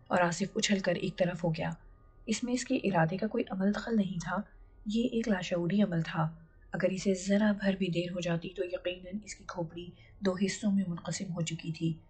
और आसिफ उछल कर एक तरफ हो गया। इसमें इसके इरादे का कोई अमल दखल नहीं था, ये एक लाशऊरी अमल था। अगर इसे ज़रा भर भी देर हो जाती तो यकीनन इसकी खोपड़ी दो हिस्सों में मुनक़सिम हो चुकी थी।